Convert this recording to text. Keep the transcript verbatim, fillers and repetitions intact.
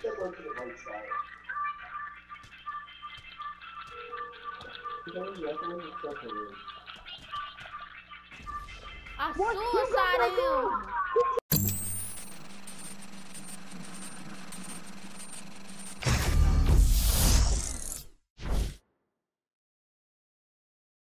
step onto the right side. You don't have to step on it. I What? You got suicided my him. dog.